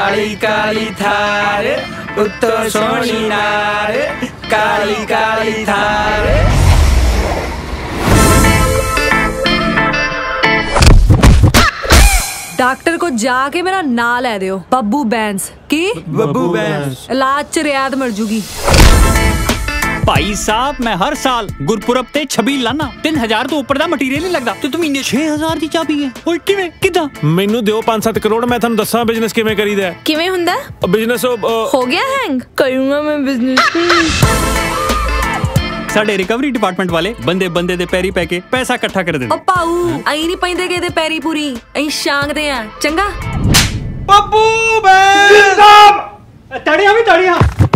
काली काली थार उत्तो सोनी नार काली काली थार। डॉक्टर को जाके मेरा नाम ले दियो, बब्बू बैंस की बब्बू बैंस। इलाज च रियायत मिल जूगी। भाई साहब मैं हर साल गुरपुरब ते 26 लाना 3000 तो ऊपर दा मटीरियल नहीं लगदा ते तुम इन्ने 6000 दी चाबी है ओए किवें किदां ਮੈਨੂੰ ਦਿਓ 5-7 ਕਰੋੜ ਮੈਂ ਤੁਹਾਨੂੰ ਦੱਸਾਂ ਬਿਜ਼ਨਸ ਕਿਵੇਂ ਕਰੀਦਾ। ਕਿਵੇਂ ਹੁੰਦਾ ਬਿਜ਼ਨਸ ਹੋ ਗਿਆ ਹੈਂਗ ਕਰੂੰਗਾ ਮੈਂ ਬਿਜ਼ਨਸ। ਸਾਡੇ ਰਿਕਵਰੀ ਡਿਪਾਰਟਮੈਂਟ ਵਾਲੇ ਬੰਦੇ ਬੰਦੇ ਦੇ ਪੈਰੀ ਪੈ ਕੇ ਪੈਸਾ ਇਕੱਠਾ ਕਰ ਦਿੰਦੇ। ਓ ਪਾਉ ਅਈ ਨਹੀਂ ਪੈਂਦੇ ਕਿਤੇ ਪੈਰੀ ਪੂਰੀ ਅਈ ਸ਼ਾਂਗਦੇ ਆ ਚੰਗਾ। बब्बू बैंस ਤਾੜੀਆਂ ਵੀ ਤਾੜੀਆਂ।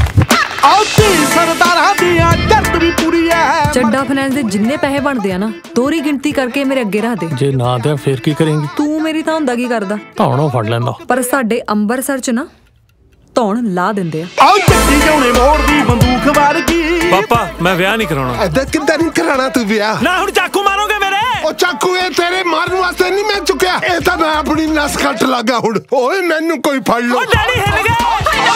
ਚੱਡਾ ਫਾਈਨੈਂਸ ਦੇ ਜਿੰਨੇ ਪੈਸੇ ਬਣਦੇ ਆ ਨਾ ਦੋਰੀ ਗਿਣਤੀ ਕਰਕੇ ਮੇਰੇ ਅੱਗੇ ਰੱਖ ਦੇ। ਜੇ ਨਾ ਤੇ ਫੇਰ ਕੀ ਕਰੇਂਗੀ? ਤੂੰ ਮੇਰੀ ਤਾਂ ਹੁੰਦਾ ਕੀ ਕਰਦਾ? ਧੌਣੋਂ ਫੜ ਲੈਂਦਾ। ਪਰ ਸਾਡੇ ਅੰਬਰਸਰ ਚ ਨਾ ਧੌਣ ਲਾ ਦਿੰਦੇ ਆ। ਆਓ ਚੱਕੀ ਜਾਉਣੇ ਮੋੜ ਦੀ ਬੰਦੂਕ ਵਰਗੀ। ਪਾਪਾ ਮੈਂ ਵਿਆਹ ਨਹੀਂ ਕਰਾਉਣਾ। ਐਦਾਂ ਕਿੱਦਾਂ ਨਹੀਂ ਕਰਾਣਾ ਤੂੰ ਵਿਆਹ? ਨਾ ਹੁਣ ਚਾਕੂ ਮਾਰੋਗੇ ਮੇਰੇ। ਉਹ ਚਾਕੂ ਇਹ ਤੇਰੇ ਮਾਰਨ ਵਾਸਤੇ ਨਹੀਂ ਮੈਂ ਚੁੱਕਿਆ, ਇਹ ਤਾਂ ਮੈਂ ਆਪਣੀ ਨਸ ਕੱਟ ਲੱਗਾ ਹੁਣ। ਓਏ ਮੈਨੂੰ ਕੋਈ ਫੜ ਲੋ। ਓ ਡੈਡੀ ਹਿੱਲ ਗਏ।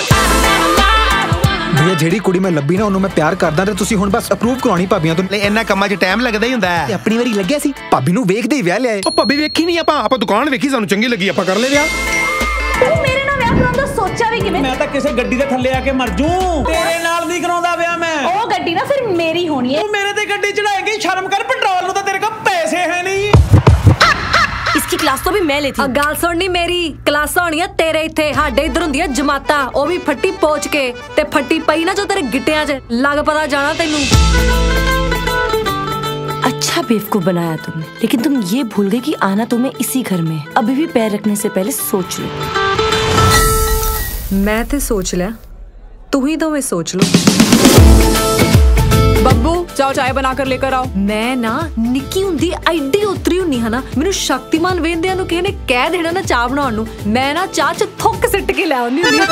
ਭਈਆ ਜਿਹੜੀ ਕੁੜੀ ਮੈਂ ਲੱਭੀ ਨਾ ਉਹਨੂੰ ਮੈਂ ਪਿਆਰ ਕਰਦਾ ਤੇ ਤੁਸੀਂ ਹੁਣ ਬਸ ਅਪਰੂਵ ਕਰਾਉਣੀ ਭਾਬੀਆਂ ਤੋਂ। ਇੰਨਾ ਕੰਮਾਂ 'ਚ ਟਾਈਮ ਲੱਗਦਾ ਹੀ ਹੁੰਦਾ ਹੈ। ਆਪਣੀ ਵਾਰੀ ਲੱਗਿਆ ਸੀ ਭਾਬੀ ਨੂੰ ਵੇਖਦੇ ਹੀ ਵਿਆਹ ਲਿਆਏ। ਉਹ ਭਾਬੀ ਵੇਖੀ ਨਹੀਂ ਆਪਾਂ ਦੁਕਾਨ ਵੇਖੀ, ਸਾਨੂੰ ਚੰਗੀ ਲੱਗੀ ਆਪਾਂ ਕਰ ਲੈ ਵਿਆਹ। ਤੂੰ ਮੇਰੇ ਨਾਲ ਵਿਆਹ ਕਰਾਉਣ ਦਾ ਸੋਚਿਆ ਵੀ ਕਿਵੇਂ? ਮੈਂ ਤਾਂ ਕਿਸੇ ਗੱਡੀ ਦੇ ਥੱਲੇ ਆ ਕੇ ਮਰ ਜੂ। ਤੇਰੇ ਨਾਲ ਨਹੀਂ ਕਰਾਉਂਦਾ ਵਿਆਹ ਮੈਂ। ਉਹ ਗੱਡੀ ਨਾ ਫਿਰ ਮੇਰੀ ਹੋਣੀ ਹੈ। ਤੂੰ ਮੇਰੇ ਤੇ ਗੱਡੀ ਚੜਾਏਂਗੀ, ਸ਼ਰਮ ਕਰ। ਪੈਟਰੋਲ ਨੂੰ ਤਾਂ ਤੇਰੇ ਕੋਲ ਪੈਸੇ ਹੈ ਨਹੀਂ। इसकी क्लास तो भी मैं लेती। गल सुननी मेरी क्लासा होनियां तेरे इत्थे, साडे इधर हुंदियां जमाता, ओ भी फट्टी पोच के ते फट्टी पई ना जो तेरे गिट्टियां च लग पता जाना तैनू। अच्छा बेवकूफ बनाया तुमने, लेकिन तुम ये भूल गए कि आना तुम्हें इसी घर में। अभी भी पैर रखने से पहले सोच लो। मैं ते सोच लिया, तू ही दोवें सोच लो। बब्बू जाओ चाय बना कर लेकर आओ। मैं ना निक्की हुंदी एडी उतरी हुन्नी है ना, मैनू शक्तिमान वेंदियां नू किसी ने कह देना ना चाह बनाउण नू, मैं ना चाह च थुक सिੱਟ के ले आउंदी हुंदी।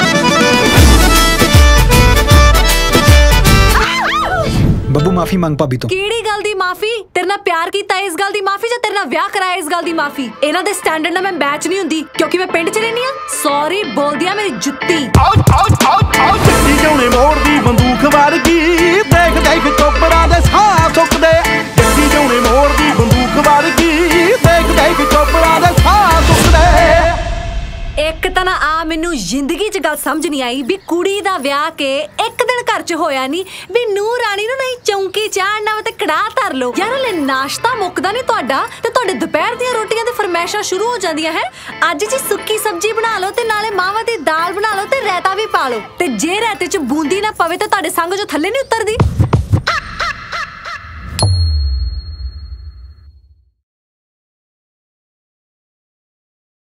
ਬੱਬੂ ਮਾਫੀ ਮੰਗ ਭਾਬੀ ਤੋਂ। ਕਿਹੜੀ ਗੱਲ ਦੀ ਮਾਫੀ? ਤੇਰੇ ਨਾਲ ਪਿਆਰ ਕੀਤਾ ਇਸ ਗੱਲ ਦੀ ਮਾਫੀ ਜਾਂ ਤੇਰੇ ਨਾਲ ਵਿਆਹ ਕਰਾਇਆ ਇਸ ਗੱਲ ਦੀ ਮਾਫੀ? ਇਹਨਾਂ ਦੇ ਸਟੈਂਡਰਡ ਨਾਲ ਮੈਂ ਮੈਚ ਨਹੀਂ ਹੁੰਦੀ ਕਿਉਂਕਿ ਮੈਂ ਪਿੰਡ 'ਚ ਰਹਿੰਦੀ ਆ। ਸੌਰੀ ਬੋਲਦੀ ਆ ਮੇਰੀ ਜੁੱਤੀ। ਆਓ ਚੱਕੀ ਜਾਉਣੇ ਮੋੜ ਦੀ ਬੰਦੂਕ ਵਰਗੀ। ਦੇਖ ਦੇਖ ਚੋਪਰਾਂ ਦੇ ਸਾਹ ਸੁੱਕਦੇ। ਚੱਕੀ ਜਾਉਣੇ ਮੋੜ ਦੀ ਬੰਦੂਕ ਵਰਗੀ। ਦੇਖ ਦੇਖ ਚੋਪਰਾਂ ਦੇ ਸਾਹ ਸੁੱਕਦੇ। ਇੱਕ ਤਾਂ ਨਾ ਆ ਮੈਨੂੰ ਜ਼ਿੰਦਗੀ 'ਚ ਗੱਲ ਸਮਝ ਨਹੀਂ ਆਈ ਵੀ ਕੁੜੀ ਦਾ ਵਿਆਹ ਕੇ ਇੱਕ ਦਿਨ ਘਰ 'ਚ ਹੋਇਆ ਨਹੀਂ ਵੀ ਨੂੰਹ ਰਾਣੀ ਨੂੰ ਨਹੀਂ ਚੌਂਕੀ ਚਾੜਨਾ ਤੇ ਕੜਾਹ ਧਰ ਲਓ। ਯਾਰ ਹਲੇ ਨਾਸ਼ਤਾ ਮੁੱਕਦਾ ਨਹੀਂ ਤੁਹਾਡਾ ਤੇ ਤੁਹਾਡੇ ਦੁਪਹਿਰ ਦੀਆਂ ਰੋਟੀਆਂ ਦੀ ਫਰਮਾਇਸ਼ਾਂ ਸ਼ੁਰੂ ਹੋ ਜਾਂਦੀਆਂ ਹੈ। ਅੱਜ ਜੀ ਸੁੱਕੀ ਸਬਜ਼ੀ ਬਣਾ ਲਓ ਤੇ ਨਾਲੇ ਮਾਵਾਂ ਦੀ ਦਾਲ ਬਣਾ ਲਓ ਤੇ ਰਾਇਤਾ ਵੀ ਪਾ ਲਓ, ਤੇ ਜੇ ਰਾਇਤੇ 'ਚ ਬੂੰਦੀ ਨਾ ਪਵੇ ਤਾਂ ਤੁਹਾਡੇ ਸੰਗ 'ਚੋਂ ਥੱਲੇ ਨਹੀਂ ਉਤਰਦੀ।